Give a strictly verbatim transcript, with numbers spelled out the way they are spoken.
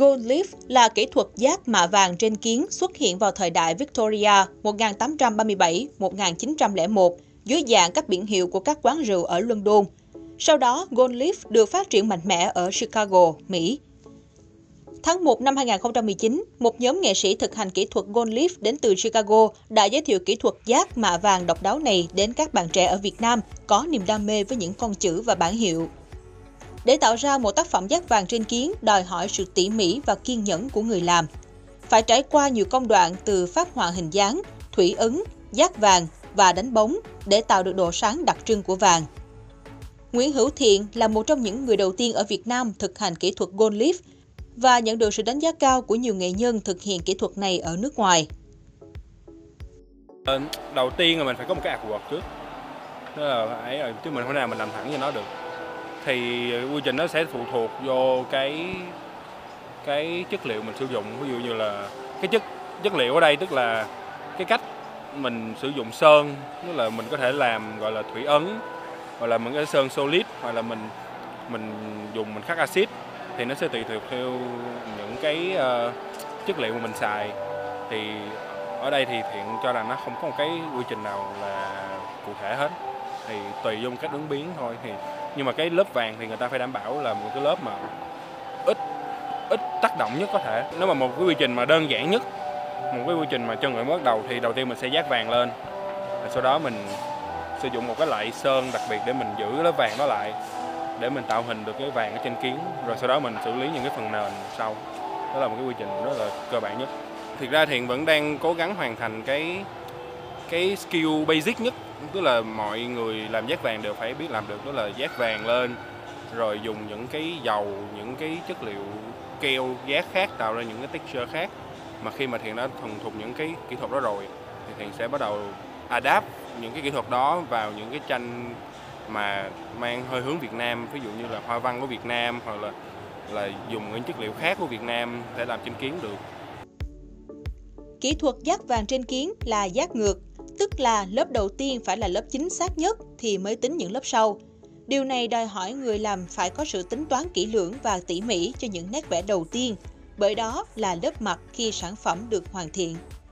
Gold Leaf là kỹ thuật dát mạ vàng trên kiến xuất hiện vào thời đại Victoria một nghìn tám trăm ba mươi bảy đến một nghìn chín trăm lẻ một dưới dạng các biển hiệu của các quán rượu ở London. Sau đó, Gold Leaf được phát triển mạnh mẽ ở Chicago, Mỹ. Tháng một năm hai nghìn không trăm mười chín, một nhóm nghệ sĩ thực hành kỹ thuật Gold Leaf đến từ Chicago đã giới thiệu kỹ thuật dát mạ vàng độc đáo này đến các bạn trẻ ở Việt Nam có niềm đam mê với những con chữ và bản hiệu. Để tạo ra một tác phẩm dát vàng trên kiến đòi hỏi sự tỉ mỉ và kiên nhẫn của người làm. Phải trải qua nhiều công đoạn từ phát họa hình dáng, thủy ấn, dát vàng và đánh bóng để tạo được độ sáng đặc trưng của vàng. Nguyễn Hữu Thiện là một trong những người đầu tiên ở Việt Nam thực hành kỹ thuật Gold Leaf và nhận được sự đánh giá cao của nhiều nghệ nhân thực hiện kỹ thuật này ở nước ngoài. Đầu tiên là mình phải có một cái artwork trước, đó là phải chứ mình không thể nào mình làm thẳng cho nó được. Thì quy trình nó sẽ phụ thuộc vô cái cái chất liệu mình sử dụng, ví dụ như là cái chất chất liệu ở đây tức là cái cách mình sử dụng sơn, tức là mình có thể làm gọi là thủy ấn, hoặc là mình cái sơn solid, hoặc là mình mình dùng mình khắc axit, thì nó sẽ tùy thuộc theo những cái uh, chất liệu mà mình xài. Thì ở đây thì Thiện cho rằng nó không có một cái quy trình nào là cụ thể hết, thì tùy vô cách ứng biến thôi. Thì nhưng mà cái lớp vàng thì người ta phải đảm bảo là một cái lớp mà ít ít tác động nhất có thể. Nếu mà một cái quy trình mà đơn giản nhất, một cái quy trình mà cho người mới bắt đầu, thì đầu tiên mình sẽ dát vàng lên, rồi sau đó mình sử dụng một cái loại sơn đặc biệt để mình giữ lớp vàng đó lại, để mình tạo hình được cái vàng ở trên kiến, rồi sau đó mình xử lý những cái phần nền sau. Đó là một cái quy trình rất là cơ bản nhất. Thực ra Thiện vẫn đang cố gắng hoàn thành cái cái skill basic nhất, tức là mọi người làm dát vàng đều phải biết làm được, đó là dát vàng lên, rồi dùng những cái dầu, những cái chất liệu keo dát khác tạo ra những cái texture khác. Mà khi mà Thiện đã thuần thục những cái kỹ thuật đó rồi, thì Thiện sẽ bắt đầu adapt những cái kỹ thuật đó vào những cái tranh mà mang hơi hướng Việt Nam, ví dụ như là hoa văn của Việt Nam, hoặc là là dùng những chất liệu khác của Việt Nam để làm trên kiến được. Kỹ thuật dát vàng trên kiến là dát ngược, tức là lớp đầu tiên phải là lớp chính xác nhất thì mới tính những lớp sau. Điều này đòi hỏi người làm phải có sự tính toán kỹ lưỡng và tỉ mỉ cho những nét vẽ đầu tiên, bởi đó là lớp mặt khi sản phẩm được hoàn thiện.